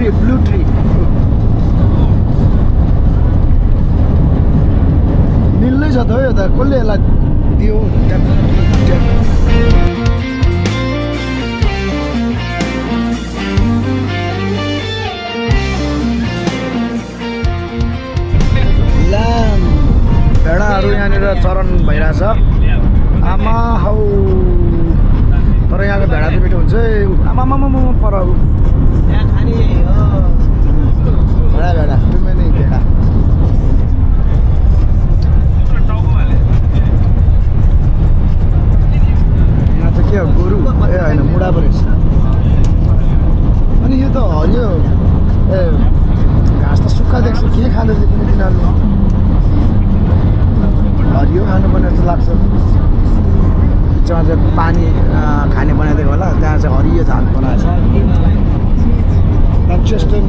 blue tree. मिल्दै छ त हो यो त कसले यसलाई दियो भेडाहरू यहाँनिर चरण भइरहेछ आमा हौ तर यहाँको भेडा चाहिँ मिठो हुन्छ आमा पर भेडा तुमै नै भेडा यहाँ त के हो गोरु ए होइन मुढा पो रहेछ अनि यो त हरियो ए घाँस त सुक्खा देख्छ के खाँदैछ किन तिनीहरू हरियो खानुपर्ने जस्तो लाग्छ चाहिँ पानी खाने बनाइदिएको होला त्यहाँ चाहिँ हरियो झाल बनाएको छ म्यान्चेस्टर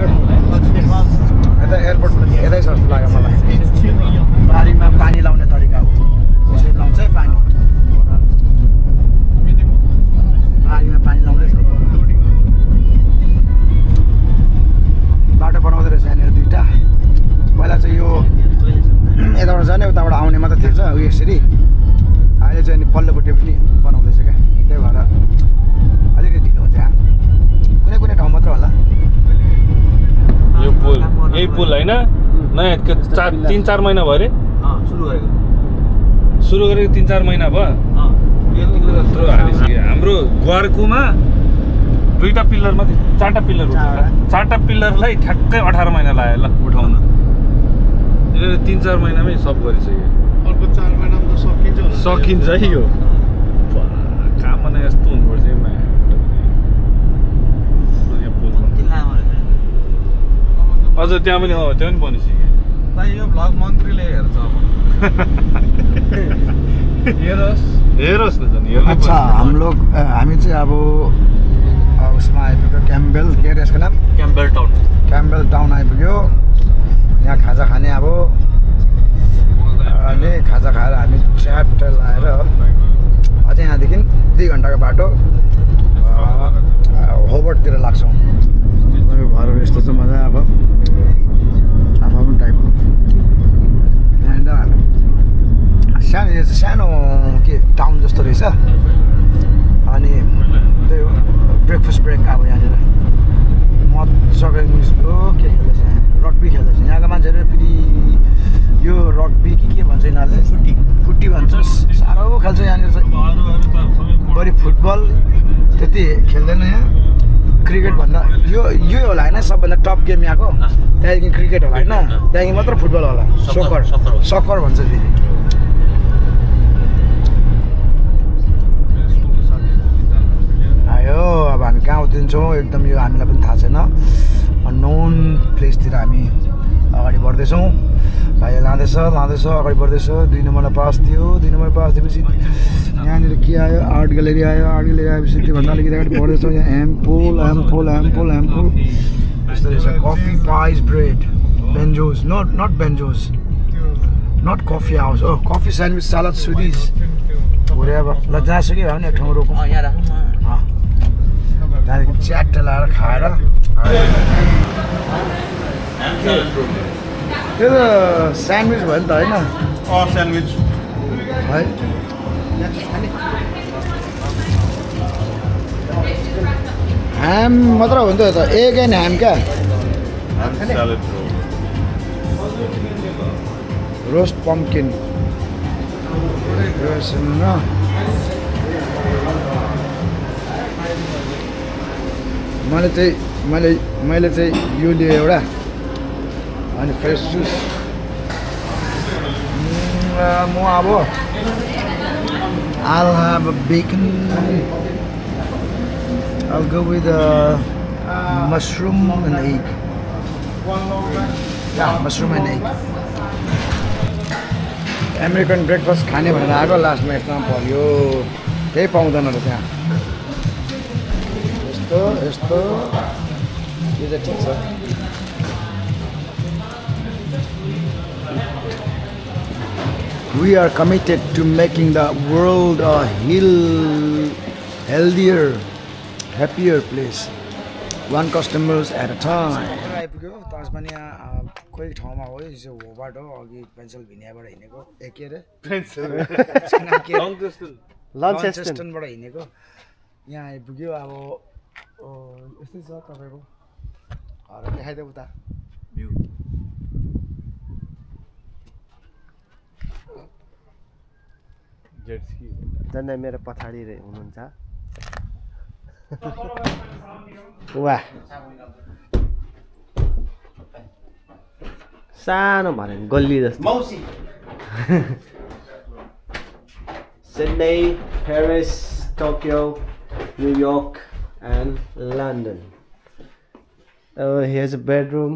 यता एयरपोर्ट यतै छ जस्तो लाग्यो मलाई बारीमा पानी लाउने तरिका हो त्यसरी लाउँछ है पानी बारीमा पानी लाउँदैछ बाटो बनाउँदै रहेछ यहाँनिर दुईवटा पहिला चाहिँ यो यताबाट जाने उताबाट आउने मात्रै थिएछ ऊ यसरी अहिले चाहिँ अनि पल्लोपट्टि पनि बनाउँदैछ क्या त्यही भएर अलिकति ढिलो त्यहाँ कुनै कुनै ठाउँ मात्र होला यो पुल यही पुल होइन नयाँ 3-4 महिना भयो अरे सुरु गरेको 3-4 महिना भयो हाम्रो घरकोमा 2टा पिल्लर मात्रै 4टा पिल्लर उठाएर 4टा पिल्लरलाई ठ्याक्कै 18 महिना लाग्यो ल उठाउन 3-4 महिनामै सब गरिसक्यो अर्को 4 महिनामा त सकिन्छ है यो काम भने यस्तो हुनुपर्छ है माया अझ त्यहाँ पनि त्यहाँ पनि बनिसक्यो यो भ्लग मन्त्रीले हेर्छ अब हेरोस् न झन् अच्छा हामी चाहिँ अब उसमा आइपुग्यो क्याम्बेल के अरे यसको नाम क्याम्बेल टाउन आइपुग्यो यहाँ खाजा खाने अब अनि खाजा खाएर हामी च्याप्ट लाएर अझै यहाँदेखि 2 घन्टाको बाटो होबर्टतिर लाग्छौँ घरहरू यस्तो छ मजा अब आफ्नो टाइपको सानो यो चाहिँ सानो के टाउन जस्तो रहेछ अनि त्यही हो ब्रेकफास्ट ब्रेक अब यहाँनिर मजाको के खेल्दैछ रग्बी खेल्दैछ यहाँको मान्छेहरू फेरि यो रग्बी के भन्छ यिनीहरूले फुट्टी भन्छ साह्रो खेल्छ यहाँनिर चाहिँ बढी फुटबल त्यति खेल्दैन यहाँ क्रिकेट भन्दा यो होला होइन सबभन्दा टप गेम यहाँको त्यहाँदेखि क्रिकेट होला होइन त्यहाँदेखि मात्र फुटबल होला सकर भन्छ फेरि आयो अब हामी कहाँ उत्रिन्छौँ एकदम यो हामीलाई पनि थाहा छैन अननोन प्लेसतिर हामी अगाडि बढ्दैछौँ भाइले लाँदैछ अगाडि बढ्दैछ 2 नम्बरमा पास थियो 2 नम्बर पास दिएपछि यहाँनिर के आयो आर्ट ग्यालेरी आएपछि त्योभन्दा अलिकति अगाडि बढ्दैछौँ यहाँ एम्पोल यस्तो रहेछ कफी पाइज ब्रेड बेन्जोज नट बेन्जोज नट coffee house coffee sandwich salad सुदिज भोरे अब ल जहाँसुकै भए पनि एक ठाउँमा रोकौँ त्यहाँदेखि च्याट लाएर खाएर त्यो त स्यान्डविच भयो नि त होइन स्यान्डविच है ह्याम मात्र हो नि त एग एन्ड ह्याम क्या रोस्ट पम्पकिन मैले चाहिँ यो लिएँ एउटा अनि फ्रेस जुस म अब I'll have a bacon. I'll go with mushroom and egg. Yeah, mushroom and egg. American breakfast खाने भनेर आएको लास्टमा यस्तोमा पर्यो केही पाउँदैन रहेछ यहाँ यस्तो यो चाहिँ ठिक छ We are committed to making the world a healthier, happier place. One customers at a time. आइपुग्यो तास्मानिया कोही ठाउँमा हो यो होबाट हो अघि पेन्सिल्भेनियाबाट हिँडेको के अरे लन्चेस्टनबाट हिँडेको यहाँ आइपुग्यो अब यस्तै छ तपाईँको देखाइदियो उता भ्यू जन्दा मेरो पछाडि हुनुहुन्छ वाह सानो भने गल्ली जस्तो मौसी Sydney, Paris, Tokyo, New York and London. Oh, here's a bedroom.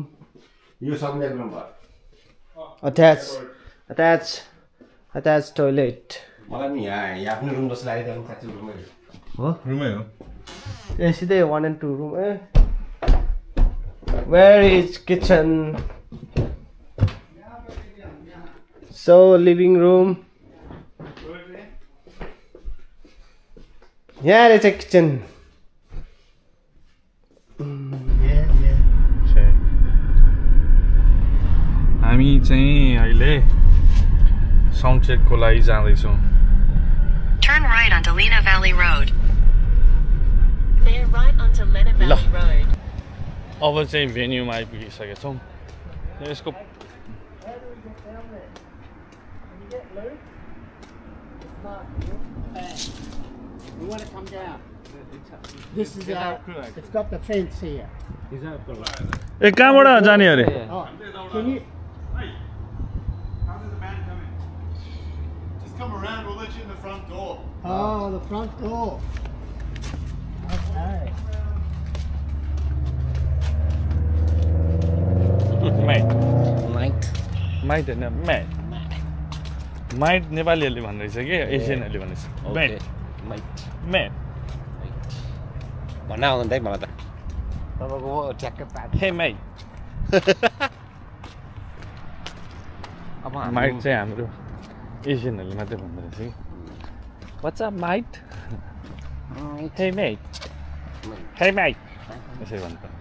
Attached toilet. मलाई नि यहाँ आफ्नो रुम जस्तो लाग्यो साच्चै रुमै हो रुमै हो ए सिधै 1 and 2 room Where is kitchen? So living room. Here is a kitchen. हामी चाहिँ अहिले साउन्ड चेकको लागि जाँदैछौँ Turn right onto Lena Valley Road. Bear right onto Lena Valley Road. अब चाहिँ भेन्यूमा आइपुगिसकेका छौँ यसको We want to come down. This is it's got the fence here. ए कहाँबाट जाने अरे Oh, can you? How did the band come in? Just come around, we'll let you in the front door. Oh, the front door. Okay. Mate होइन mat mate नेपालीहरूले भन्दैछ कि एसियनहरूले भन्दैछ mat mat भन्न आउँदैन है मलाई त तपाईँको ट्याक्कै पाट हे म्याट माइट चाहिँ हाम्रो एसियनहरूले मात्रै भन्दो रहेछ कि what's up mate hey mate hey mate यसरी भन्नुपर्छ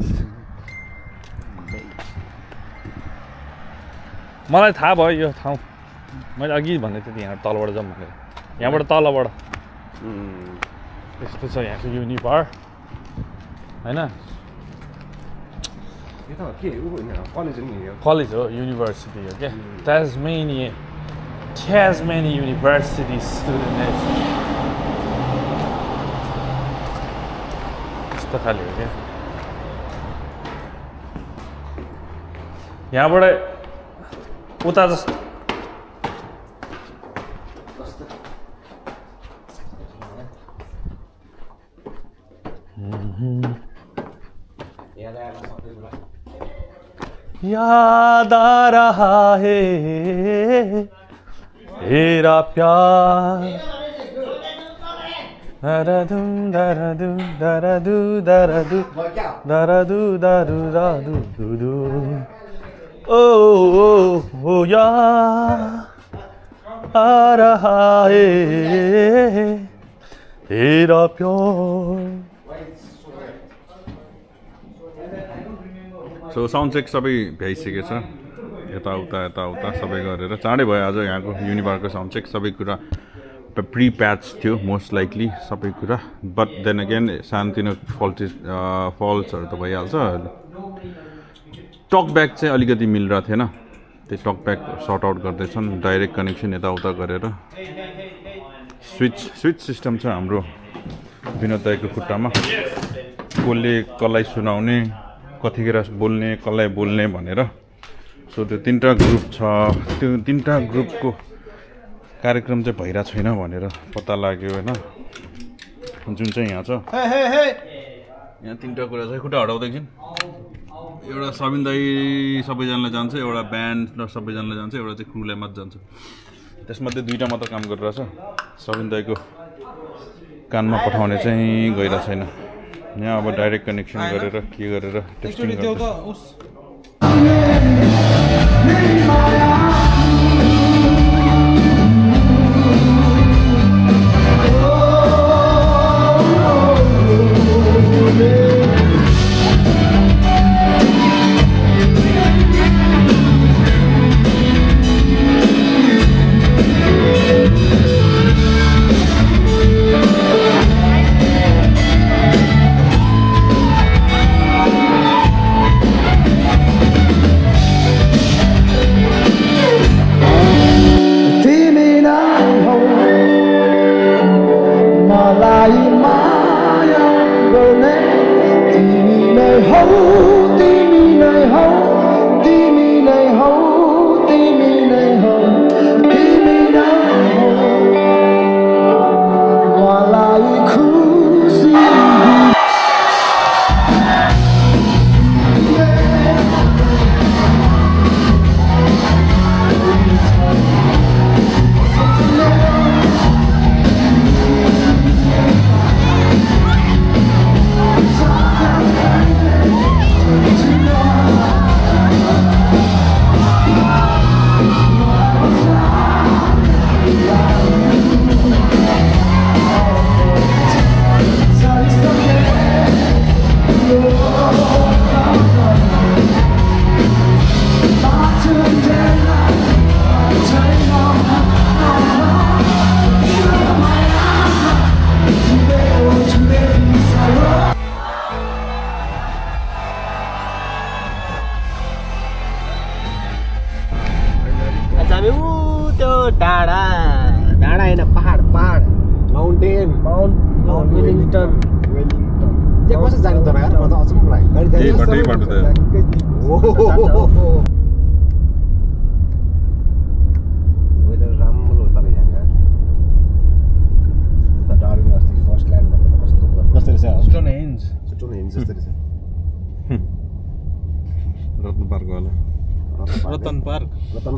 मलाई थाहा भयो यो ठाउँ मैले अघि भन्दै थिएँ यहाँ तलबाट जाउँ भनेर यहाँबाट तलबाट यस्तो छ यहाँको युनिभर होइन कलेज हो युनिभर्सिटी हो क्या Tasmania University student यस्तो खाले हो क्या यहाँबाट उता जस्तो याद आ रहा है तेरा प्यार दरदू दरदू दरदू दरदू दरदू दरदू दरदू ओ याद आ रहा है तेरा प्यार सो साउन्ड चेक सबै भ्याइसकेको छ यताउता सबै गरेर चाँडै भयो आज यहाँको युनिभरको साउन्ड चेक सबै कुरा प्री प्याच थियो मोस्ट लाइकली सबै कुरा बट देन अगेन सानोतिनो फल्ट्सहरू त भइहाल्छ टक ब्याक चाहिँ अलिकति मिलिरहेको थिएन त्यो टक ब्याक सर्ट आउट गर्दैछन् डाइरेक्ट कनेक्सन यताउता गरेर स्विच सिस्टम छ हाम्रो विनोद दाइको खुट्टामा कसले कसलाई सुनाउने कतिखेर बोल्ने कसलाई बोल्ने भनेर सो त्यो तीनटा ग्रुप छ त्यो तीनटा ग्रुपको कार्यक्रम चाहिँ भइरहेको छैन भनेर पत्ता लाग्यो होइन जुन चाहिँ यहाँ छ यहाँ तीनटा कुरा छ खुट्टा हटाउँदैछन् एउटा सबिन दाई सबैजनालाई जान्छ एउटा ब्यान्ड र सबैजनालाई जान्छ एउटा चाहिँ क्रुलाई मात्र जान्छ त्यसमध्ये दुईटा मात्र काम गरिरहेछ सबिन दाईको कानमा पठाउने चाहिँ गइरहेको छैन यहाँ अब डाइरेक्ट कनेक्सन गरेर के गरेर टेस्टिङ गर्छ हामी ऊ त्यो डाँडा होइन पहाड माउन्टेन वेलिङटन त्यहाँ कसरी जानु त यार म त अचम्म लाग्यो यही बाटो त वेदर राम्रो तर यहाँ त डार्लिङ अस्ति फर्स्ट ल्यान्ड भन्दा त कस्तो रहेछ स्टोन हेन्ज जस्तो रहेछ रत्न पार्क होला Ratan Park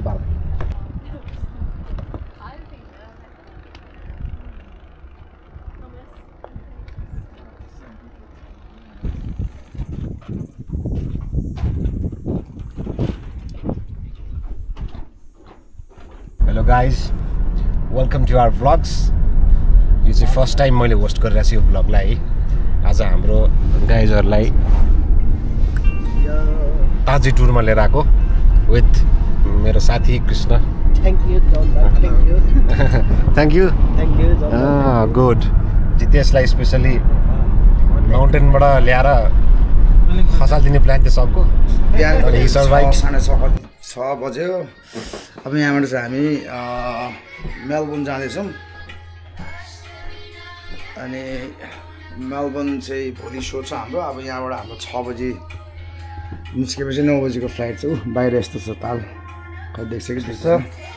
hello guys welcome to our vlogs यो चाहिँ फर्स्ट टाइम मैले होस्ट गरिरहेको छु यो भ्लगलाई आज हाम्रो गाइजहरूलाई ताजी टुरमा लिएर आएको विथ मेरो साथी Krishna Thank you, John. Thank you. Thank you good जितेशलाई स्पेसली माउन्टेनबाट ल्याएर खसालिदिने प्लान थियो सबको साढे 6 बज्यो अब यहाँबाट चाहिँ हामी मेलबोर्न जाँदैछौँ अनि मेलबोर्न चाहिँ भोलि सो छ हाम्रो अब यहाँबाट हाम्रो 6 बजी निस्केपछि 9 बजीको फ्लाइट छ बाहिर यस्तो छ ताल खै देख्छ कि त्यस्तो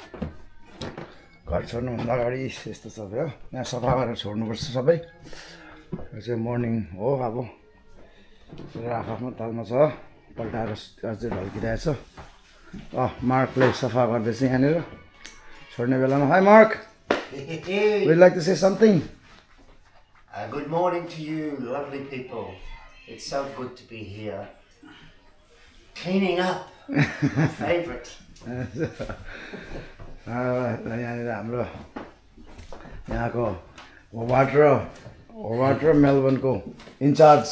घर छोड्नुभन्दा अगाडि यस्तो छ भयो यहाँ सफा गरेर छोड्नुपर्छ सबै यो चाहिँ मर्निङ हो अब आफ्नो तालमा छ पल्टाएर अझै ढल्किरहेछ मार्कले सफा गर्दैछ यहाँनिर छोड्ने बेलामा hi Mark we'd like to say something. Good morning to you lovely people. It's so good to be here cleaning up. My favorite. यहाँनिर हाम्रो यहाँको वाटर मेलबोर्नको इन्चार्ज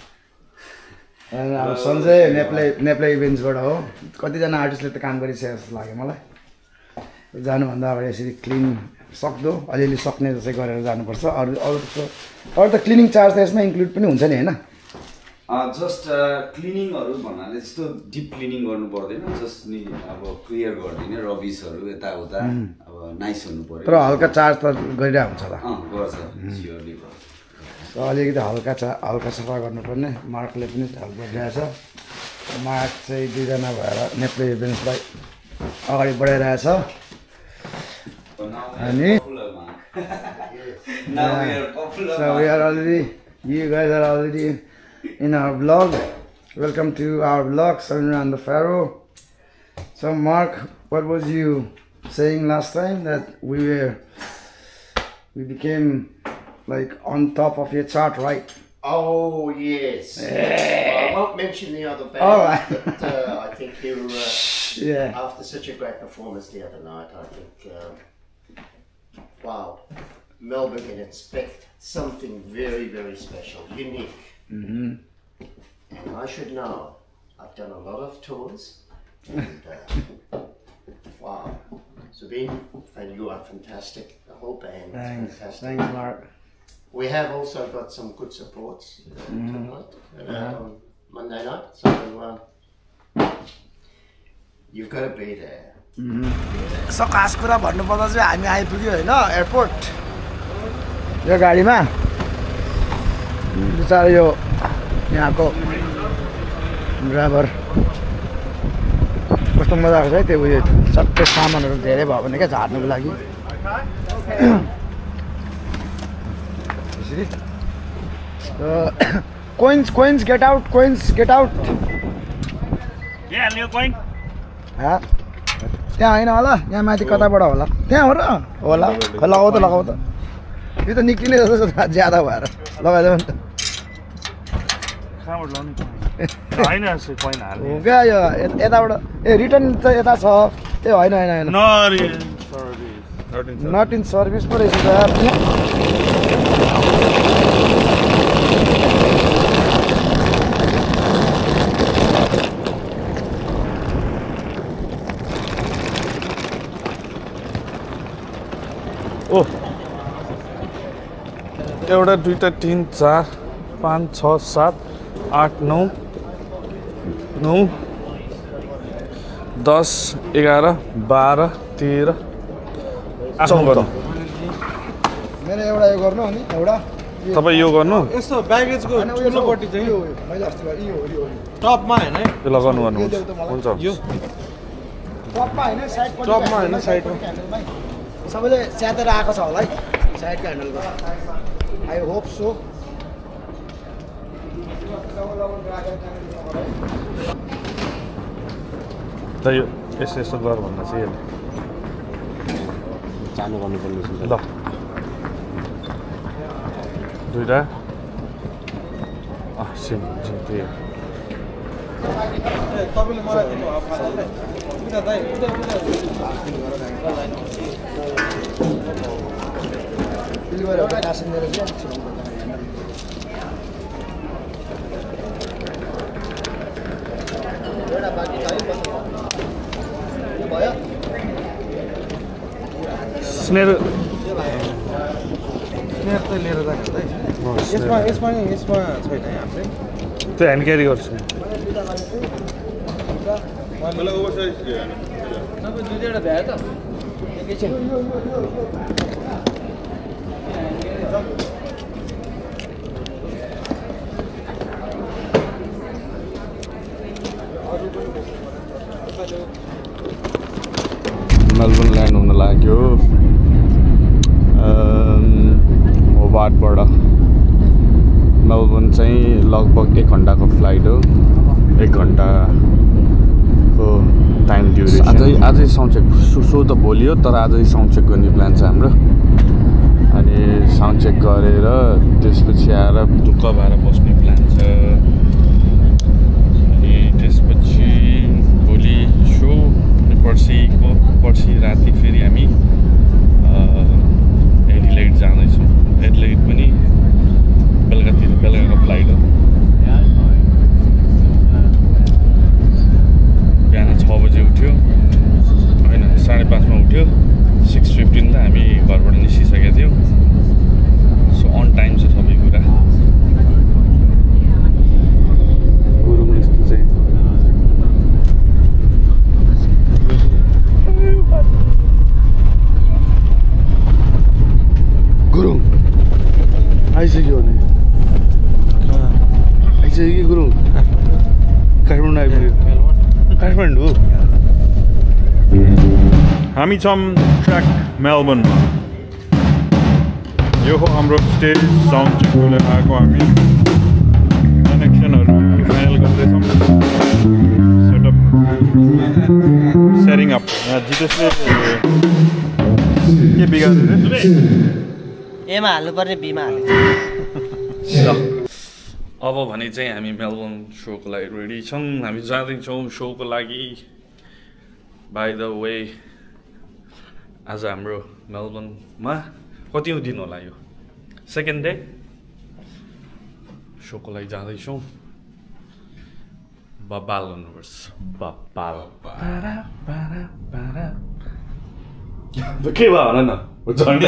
अब सञ्जय नेप्ले इभेन्ट्सबाट हो कतिजना आर्टिस्टले त काम गरिसकेको जस्तो लाग्यो मलाई जानुभन्दा अगाडि यसरी क्लिन सक्दो अलिअलि सक्ने जस्तै गरेर जानुपर्छ अरू त क्लिनिङ चार्ज त यसमा इन्क्लुड पनि हुन्छ नि होइन जस्ट क्लिनिङहरू भन्नाले त्यस्तो डिप क्लिनिङ गर्नु पर्दैन जस्ट नि अब क्लियर गरिदिने रबिसहरू यताउता अब नाइस हुनु पर्यो तर हल्का चार्ज त गरिरहेको हुन्छ त गर्छ स्योरली अलिकति हल्का सफा गर्नुपर्ने मार्कले पनि हेल्प गरिरहेछ मार्क चाहिँ दुईजना भएर नेप्ले इभेन्ट्सलाई अगाडि बढाइरहेछ अनि so we are already you guys are already in our vlog. Welcome to our vlog, Samira and the Pharaoh. So Mark, what was you saying last time that we became like on top of your chart, right? Oh yes. I won't mention the other band, all right. but I think you after such a great performance the other night, I think wow, Melbourne can expect something very, very special, unique. And I should know, I've done a lot of tours, and wow, Sabine, and you are fantastic, the whole band is fantastic. Thanks, Mark. We have also got some good supports tonight, on Monday night, so you've got to be there. So खास कुरा भन्नुपर्दा चाहिँ हामी आइपुग्यो होइन airport यो गाडीमा बिचारा यो यहाँको ड्राइभर कस्तो मजा आएको छ है त्यो उयो सबै सामानहरू धेरै भयो भने क्या झार्नुको लागि यसरी कोइन्स गेट आउट त्यहाँ होइन होला यहाँ माथि कताबाट होला त्यहाँ हो र होला लगाउ त यो त निक्लिने जस्तो ज्यादा भएर लगाइदेऊ नि त हो क्या यो यताबाट ए रिटर्न त यता छ ए होइन नट इन सर्भिस पो रहेछ एउटा दुईटा 3 4 5 6 7 8 9 9 10 11 12 13 आफ्नो गर्नु मेरो एउटा यो गर्नु अनि एउटा तपाईँ यो गर्नु यसो ब्यागेजको ठुलोपट्टि चाहिँ मैले अस्ति यो टपमा हैन है त्यो लगाउनु गर्नुहुन्छ हुन्छ यो टपमा हैन साइडपट्टि टपमा हैन साइडमा सबैले च्यातेर आएको छ होला है साइडको ह्यान्डलको आई होप सो त यो यसो गर भन्दा चाहिँ यसले चालु गर्नुपर्ने छ ल दुईटा सेम त्यही तपाईले मलाई दिनु हो फादरले उता दाइ उता डेलिभरी एउटा रासन दिएर चाहिँ एउटा बाँकी भयो स्नेर स्नेर त लिएर जान्छ है यसमा छैन है हामीले त्यो ह्यान्ड क्यारी गर्छु मलाई ओभरसाइज तपाईँ दुई दुईवटा भ्यायो त एकैछिन मेलबर्न ल्यान्ड हुन लाग्यो होबार्टबाट मेलबर्न चाहिँ लगभग 1 घन्टाको फ्लाइट हो 1 घन्टाको टाइम ड्युरेसन आजै साउन्ड चेक सो त भोलि हो तर आजै साउन्ड चेक गर्ने प्लान छ हाम्रो अनि साउन्ड चेक गरेर त्यसपछि आएर ढुक्क भएर बस्ने प्लान छ अनि त्यसपछि भोलि सो पर्सि राति फेरि हामी एडिलेड जाँदैछौँ एडिलेड पनि बेलुकाको फ्लाइट हो बिहान 6 बजे उठ्यो होइन 5:30 मा उठ्यो 6:15 त हामी घरबाट निस्किसकेका थियौँ सो अन टाइम छ सबै कुरा गुरुङ यस्तो चाहिँ गुरुङ आइसक्यो भने आइसक्यो कि गुरुङ काठमाडौँ आइपुग्यो काठमाडौँ हामी छौँ ट्र्याक मेलबर्नमा यो हो हाम्रो स्टेज साउन्ड चेकको लागि आएको हामी कनेक्सनहरू फाइनल गर्दैछौँ सेटअप सेटिङ अप यहाँ जितेशले के बिगार्दै एमा हाल्नुपर्ने बीमा हाल्छ अब भने चाहिँ हामी मेलबर्न सोको लागि रेडी छौँ हामी जाँदैछौँ सोको लागि बाई द वे आज हाम्रो मेलबर्नमा कति दिन होला यो सेकेन्ड डे सोको लागि जाँदैछौँ बब्बाल गर्नुपर्छ बब्बाल के भयो भन न झन्डै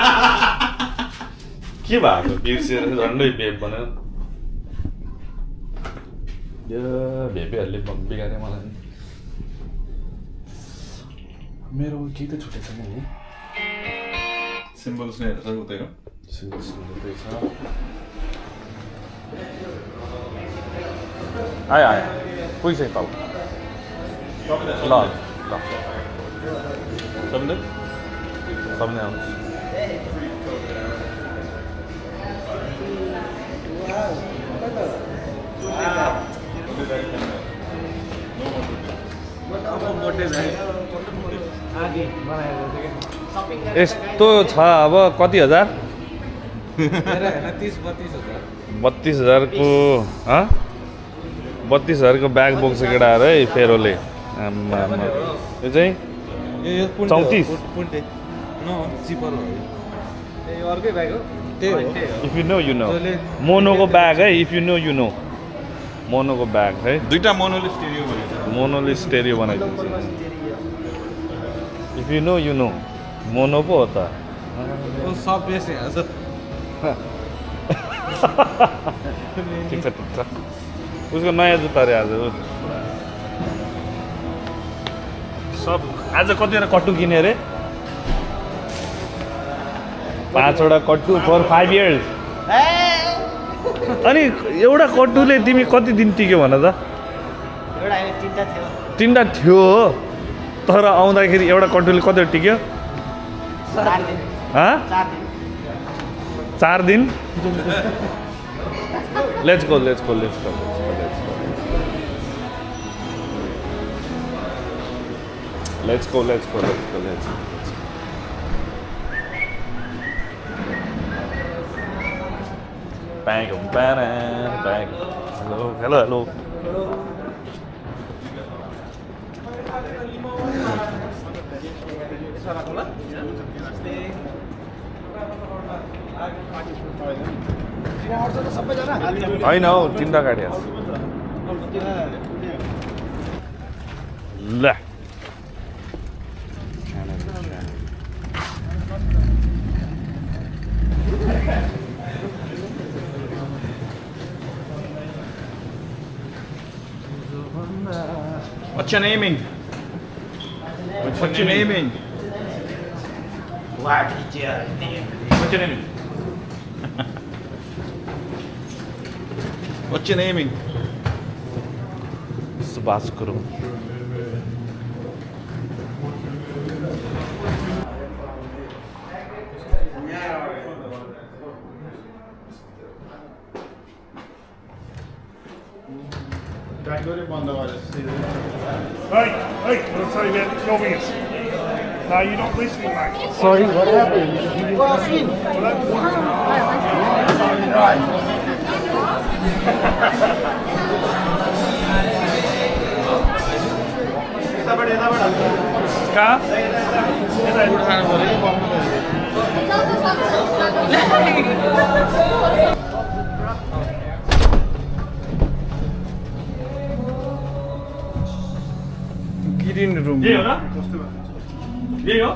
के भएको बिर्सेर झन्डै भेप बनायो यो भेपीहरूले बिगारे मलाई मेरो केही त छुटेको छैन नि सिम्बल्स नै हेर्छ उतैको सिम्बल्स उतै छ आयो कोही चाहिँ पाउ ल ल सबले आउनुहोस् यस्तो छ अब कति हजार 32,000को 32,000को ब्याग बोक्छ केटाहरू है फेरोले यो चाहिँ 34 if you know you know मोनोको ब्याग है if you know you know मोनोको ब्याग है दुईटा मोनोले स्टेरियो बनाइदिन्छ if you know you know mono पो हो त सब बेसी ठिक छ उसको नयाँ जुत्ता रे आज सब आज कतिवटा कट्टु किने अरे 5वटा कट्टु फर 5 इयर्स अनि एउटा कट्टुले तिमी कति दिन टिक्यो भन त एउटा हैन 3टा थियो 3टा थियो हो तर आउँदाखेरि एउटा कट्टुले कति टिक्यो 4 दिन हा 4 दिन 4 दिन Let's go. Bang. Hello. होइन हौ 3टा गाडी आछ ल What's your naming? What's your naming? What is your name? What's your naming? What's your naming? Subhas Guru. Hey, I'm sorry man, it's your wings. No, you're not listening, mate. Sorry, what happened? कहाँ green room यही हो न यही हो